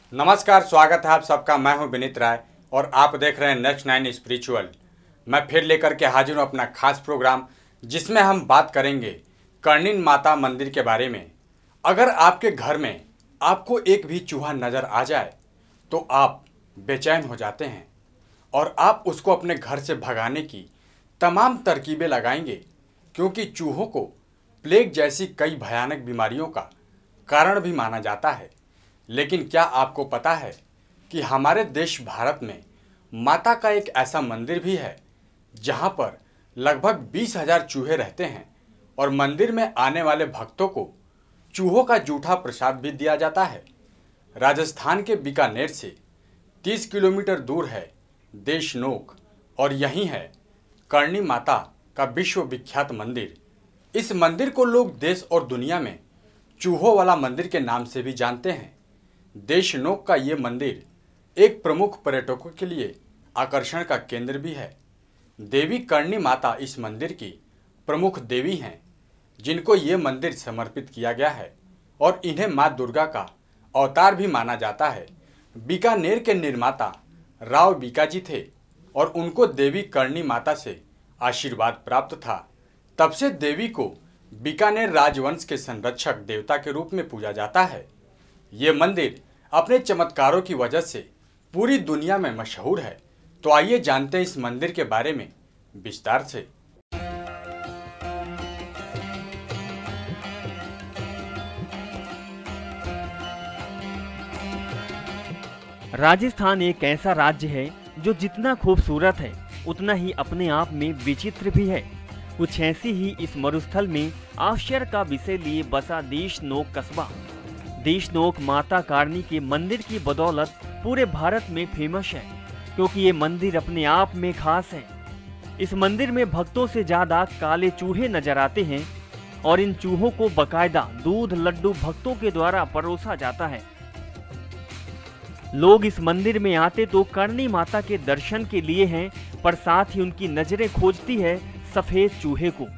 नमस्कार, स्वागत है आप सबका। मैं हूं विनीत राय और आप देख रहे हैं नेक्स्ट 9 स्पिरिचुअल। मैं फिर लेकर के हाजिर हूं अपना खास प्रोग्राम, जिसमें हम बात करेंगे कर्णी माता मंदिर के बारे में। अगर आपके घर में आपको एक भी चूहा नज़र आ जाए तो आप बेचैन हो जाते हैं और आप उसको अपने घर से भगाने की तमाम तरकीबें लगाएंगे, क्योंकि चूहों को प्लेग जैसी कई भयानक बीमारियों का कारण भी माना जाता है। लेकिन क्या आपको पता है कि हमारे देश भारत में माता का एक ऐसा मंदिर भी है जहां पर लगभग 20,000 चूहे रहते हैं और मंदिर में आने वाले भक्तों को चूहों का जूठा प्रसाद भी दिया जाता है। राजस्थान के बीकानेर से 30 किलोमीटर दूर है देशनोक और यहीं है कर्णी माता का विश्व विख्यात मंदिर। इस मंदिर को लोग देश और दुनिया में चूहों वाला मंदिर के नाम से भी जानते हैं। देशनोक का ये मंदिर एक प्रमुख पर्यटकों के लिए आकर्षण का केंद्र भी है। देवी कर्णी माता इस मंदिर की प्रमुख देवी हैं, जिनको ये मंदिर समर्पित किया गया है और इन्हें माँ दुर्गा का अवतार भी माना जाता है। बीकानेर के निर्माता राव बीकाजी थे और उनको देवी कर्णी माता से आशीर्वाद प्राप्त था। तब से देवी को बीकानेर राजवंश के संरक्षक देवता के रूप में पूजा जाता है। ये मंदिर अपने चमत्कारों की वजह से पूरी दुनिया में मशहूर है। तो आइए जानते हैं इस मंदिर के बारे में विस्तार से। राजस्थान एक ऐसा राज्य है जो जितना खूबसूरत है उतना ही अपने आप में विचित्र भी है। कुछ ऐसी ही इस मरुस्थल में आश्चर्य का विषय लिए बसा देशनोक कस्बा। देशनोक माता कर्णी के मंदिर की बदौलत पूरे भारत में फेमस है, क्योंकि ये मंदिर अपने आप में खास है। इस मंदिर में भक्तों से ज्यादा काले चूहे नजर आते हैं और इन चूहों को बकायदा दूध लड्डू भक्तों के द्वारा परोसा जाता है। लोग इस मंदिर में आते तो कर्णी माता के दर्शन के लिए हैं, पर साथ ही उनकी नजरें खोजती है सफेद चूहे को।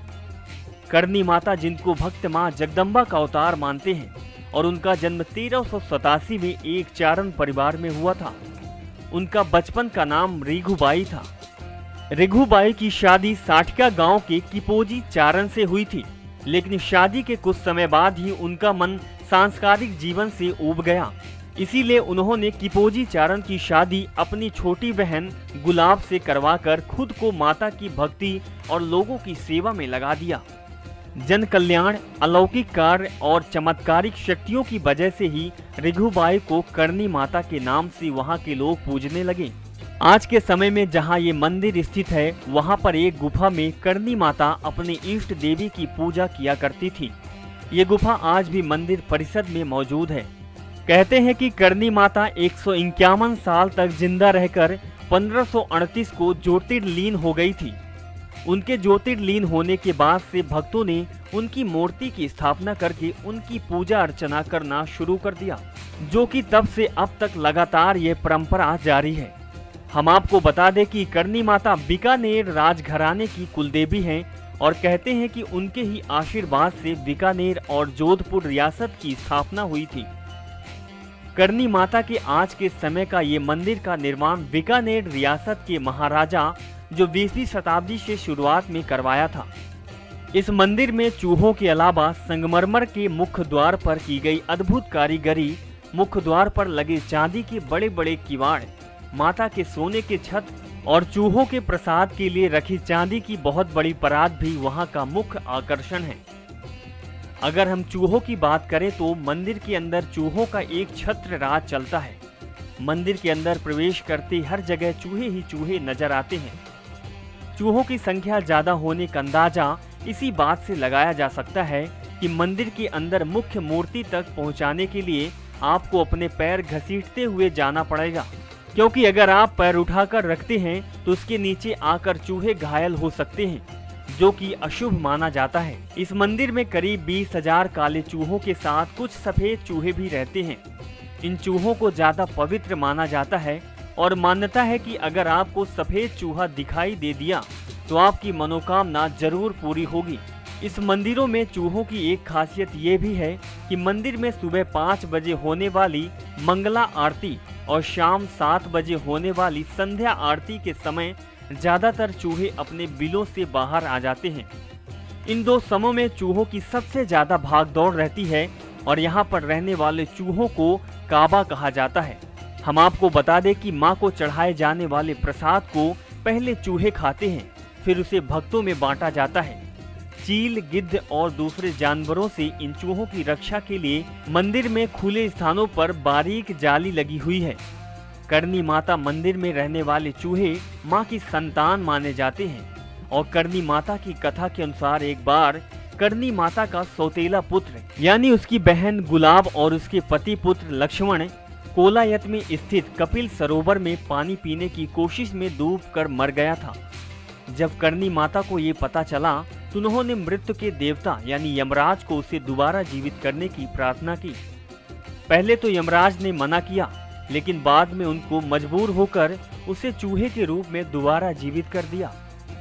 कर्णी माता, जिनको भक्त मां जगदम्बा का अवतार मानते हैं, और उनका जन्म 1387 में एक चारण परिवार में हुआ था। उनका बचपन का नाम रिघुबाई था। रिघुबाई की शादी साठका गांव के किपोजी चारण से हुई थी, लेकिन शादी के कुछ समय बाद ही उनका मन सांस्कृतिक जीवन से ऊब गया। इसीलिए उन्होंने किपोजी चारण की शादी अपनी छोटी बहन गुलाब से करवाकर खुद को माता की भक्ति और लोगों की सेवा में लगा दिया। जन कल्याण, अलौकिक कार्य और चमत्कारिक शक्तियों की वजह से ही रिघुबाई को कर्णी माता के नाम से वहां के लोग पूजने लगे। आज के समय में जहां ये मंदिर स्थित है, वहां पर एक गुफा में कर्णी माता अपने इष्ट देवी की पूजा किया करती थी। ये गुफा आज भी मंदिर परिसर में मौजूद है। कहते हैं कि कर्णी माता 151 साल तक जिंदा रहकर 1538 को ज्योतिर्लीन हो गई थी। उनके ज्योतिर्लीन होने के बाद से भक्तों ने उनकी मूर्ति की स्थापना करके उनकी पूजा अर्चना करना शुरू कर दिया, जो कि तब से अब तक लगातार ये परंपरा जारी है। हम आपको बता दें कि कर्णी माता बीकानेर राजघराने की कुलदेवी हैं और कहते हैं कि उनके ही आशीर्वाद से बीकानेर और जोधपुर रियासत की स्थापना हुई थी। कर्णी माता के आज के समय का ये मंदिर का निर्माण बीकानेर रियासत के महाराजा जो 20वीं शताब्दी से शुरुआत में करवाया था। इस मंदिर में चूहों के अलावा संगमरमर के मुख्य द्वार पर की गई अद्भुत कारीगरी, मुख्य द्वार पर लगे चांदी के बड़े बड़े किवाड़, माता के सोने के छत और चूहों के प्रसाद के लिए रखी चांदी की बहुत बड़ी परात भी वहां का मुख्य आकर्षण है। अगर हम चूहों की बात करें तो मंदिर के अंदर चूहों का एक छत्र राज चलता है। मंदिर के अंदर प्रवेश करते हर जगह चूहे ही चूहे नजर आते हैं। चूहों की संख्या ज्यादा होने का अंदाजा इसी बात से लगाया जा सकता है कि मंदिर के अंदर मुख्य मूर्ति तक पहुंचाने के लिए आपको अपने पैर घसीटते हुए जाना पड़ेगा, क्योंकि अगर आप पैर उठाकर रखते हैं तो उसके नीचे आकर चूहे घायल हो सकते हैं, जो कि अशुभ माना जाता है। इस मंदिर में करीब 20,000 काले चूहों के साथ कुछ सफेद चूहे भी रहते हैं। इन चूहों को ज्यादा पवित्र माना जाता है और मान्यता है कि अगर आपको सफेद चूहा दिखाई दे दिया तो आपकी मनोकामना जरूर पूरी होगी। इस मंदिरों में चूहों की एक खासियत ये भी है कि मंदिर में सुबह 5 बजे होने वाली मंगला आरती और शाम 7 बजे होने वाली संध्या आरती के समय ज्यादातर चूहे अपने बिलों से बाहर आ जाते हैं। इन दो समयों में चूहों की सबसे ज्यादा भागदौड़ रहती है और यहाँ पर रहने वाले चूहों को काबा कहा जाता है। हम आपको बता दें कि माँ को चढ़ाए जाने वाले प्रसाद को पहले चूहे खाते हैं, फिर उसे भक्तों में बांटा जाता है। चील, गिद्ध और दूसरे जानवरों से इन चूहों की रक्षा के लिए मंदिर में खुले स्थानों पर बारीक जाली लगी हुई है। करनी माता मंदिर में रहने वाले चूहे माँ की संतान माने जाते हैं और करनी माता की कथा के अनुसार एक बार करनी माता का सौतेला पुत्र यानी उसकी बहन गुलाब और उसके पति पुत्र लक्ष्मण कोलायत में स्थित कपिल सरोवर में पानी पीने की कोशिश में डूबकर मर गया था। जब करनी माता को ये पता चला तो उन्होंने मृत्यु के देवता यानी यमराज को उसे दोबारा जीवित करने की प्रार्थना की। पहले तो यमराज ने मना किया, लेकिन बाद में उनको मजबूर होकर उसे चूहे के रूप में दोबारा जीवित कर दिया।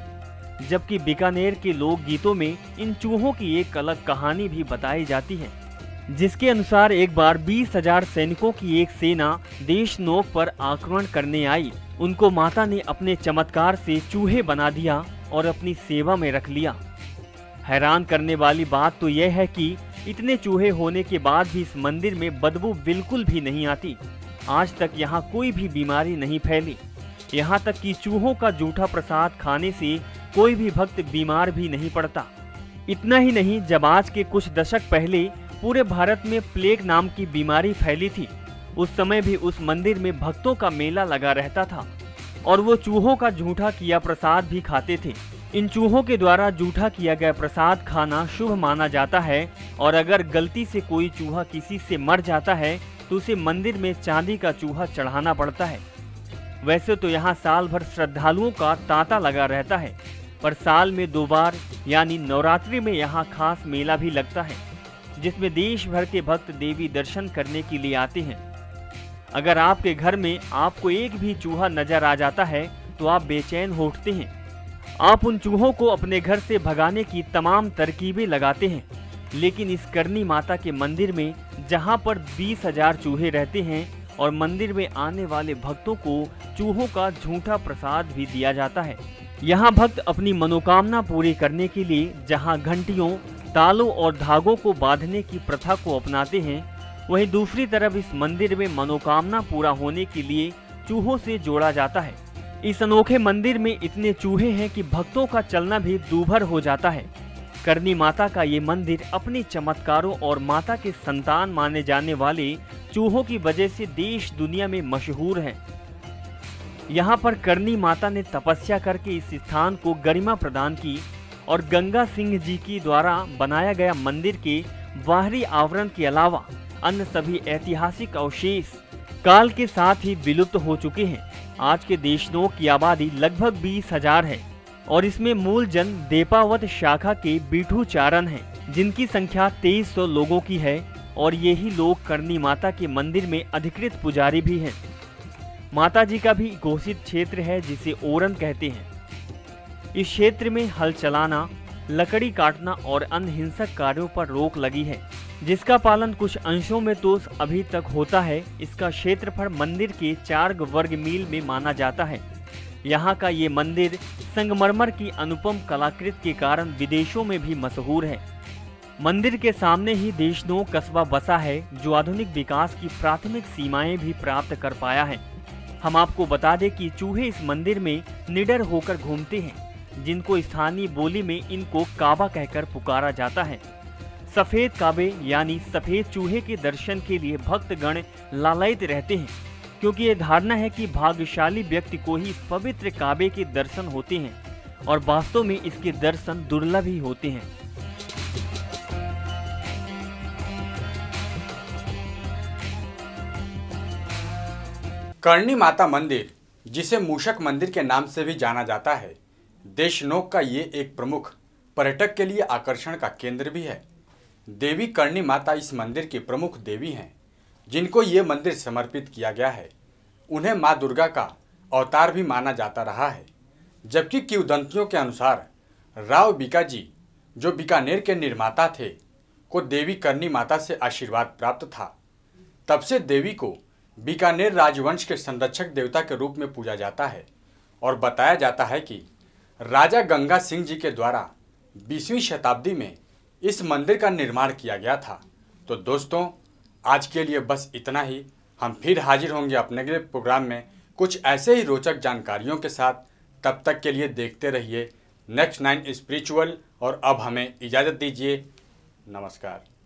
जबकि बीकानेर के लोक गीतों में इन चूहों की एक अलग कहानी भी बताई जाती है, जिसके अनुसार एक बार 20,000 सैनिकों की एक सेना देशनोक पर आक्रमण करने आई। उनको माता ने अपने चमत्कार से चूहे बना दिया और अपनी सेवा में रख लिया। हैरान करने वाली बात तो यह है कि इतने चूहे होने के बाद भी इस मंदिर में बदबू बिल्कुल भी नहीं आती। आज तक यहाँ कोई भी बीमारी नहीं फैली। यहाँ तक कि चूहों का जूठा प्रसाद खाने से कोई भी भक्त बीमार भी नहीं पड़ता। इतना ही नहीं, जब आज के कुछ दशक पहले पूरे भारत में प्लेग नाम की बीमारी फैली थी, उस समय भी उस मंदिर में भक्तों का मेला लगा रहता था और वो चूहों का जूठा किया प्रसाद भी खाते थे। इन चूहों के द्वारा जूठा किया गया प्रसाद खाना शुभ माना जाता है और अगर गलती से कोई चूहा किसी से मर जाता है तो उसे मंदिर में चांदी का चूहा चढ़ाना पड़ता है। वैसे तो यहाँ साल भर श्रद्धालुओं का तांता लगा रहता है, पर साल में 2 बार यानी नवरात्रि में यहाँ खास मेला भी लगता है, जिसमें देश भर के भक्त देवी दर्शन करने के लिए आते हैं। अगर आपके घर में आपको एक भी चूहा नजर आ जाता है तो आप बेचैन हो उठते हैं। आप उन चूहों को अपने घर से भगाने की तमाम तरकीबें लगाते हैं, लेकिन इस करनी माता के मंदिर में जहां पर 20,000 चूहे रहते हैं और मंदिर में आने वाले भक्तों को चूहों का झूठा प्रसाद भी दिया जाता है। यहाँ भक्त अपनी मनोकामना पूरी करने के लिए जहाँ घंटियों, तालों और धागों को बांधने की प्रथा को अपनाते हैं, वहीं दूसरी तरफ इस मंदिर में मनोकामना पूरा होने के लिए चूहों से जोड़ा जाता है। इस अनोखे मंदिर में इतने चूहे हैं कि भक्तों का चलना भी दूभर हो जाता है। करनी माता का ये मंदिर अपने चमत्कारों और माता के संतान माने जाने वाले चूहों की वजह से देश दुनिया में मशहूर है। यहाँ पर करनी माता ने तपस्या करके इस स्थान को गरिमा प्रदान की और गंगा सिंह जी की द्वारा बनाया गया मंदिर के बाहरी आवरण के अलावा अन्य सभी ऐतिहासिक अवशेष काल के साथ ही विलुप्त हो चुके हैं। आज के देशनोक की आबादी लगभग 20,000 है और इसमें मूल जन देपावत शाखा के बीठू चारण हैं, जिनकी संख्या 2300 लोगों की है और यही लोग करनी माता के मंदिर में अधिकृत पुजारी भी हैं। माता जी का भी घोषित क्षेत्र है जिसे ओरन कहते हैं। इस क्षेत्र में हल चलाना, लकड़ी काटना और अन्य हिंसक कार्यों पर रोक लगी है, जिसका पालन कुछ अंशों में तो अभी तक होता है। इसका क्षेत्रफल मंदिर के 4 वर्ग मील में माना जाता है। यहाँ का ये मंदिर संगमरमर की अनुपम कलाकृति के कारण विदेशों में भी मशहूर है। मंदिर के सामने ही देशनोक कस्बा बसा है, जो आधुनिक विकास की प्राथमिक सीमाएं भी प्राप्त कर पाया है। हम आपको बता दें कि चूहे इस मंदिर में निडर होकर घूमते हैं, जिनको स्थानीय बोली में इनको काबा कहकर पुकारा जाता है। सफेद काबे यानी सफेद चूहे के दर्शन के लिए भक्तगण लालायित रहते हैं, क्योंकि ये धारणा है कि भाग्यशाली व्यक्ति को ही इस पवित्र काबे के दर्शन होते हैं और वास्तव में इसके दर्शन दुर्लभ ही होते हैं। करनी माता मंदिर, जिसे मूषक मंदिर के नाम से भी जाना जाता है, देशनोक का ये एक प्रमुख पर्यटक के लिए आकर्षण का केंद्र भी है। देवी करनी माता इस मंदिर की प्रमुख देवी हैं, जिनको ये मंदिर समर्पित किया गया है। उन्हें माँ दुर्गा का अवतार भी माना जाता रहा है, जबकि किंवदंतियों के अनुसार राव बीकाजी जो बीकानेर के निर्माता थे, को देवी करनी माता से आशीर्वाद प्राप्त था। तब से देवी को बीकानेर राजवंश के संरक्षक देवता के रूप में पूजा जाता है और बताया जाता है कि राजा गंगा सिंह जी के द्वारा 20वीं शताब्दी में इस मंदिर का निर्माण किया गया था। तो दोस्तों, आज के लिए बस इतना ही। हम फिर हाजिर होंगे अपने अगले प्रोग्राम में कुछ ऐसे ही रोचक जानकारियों के साथ। तब तक के लिए देखते रहिए नेक्स्ट 9 स्पिरिचुअल और अब हमें इजाज़त दीजिए। नमस्कार।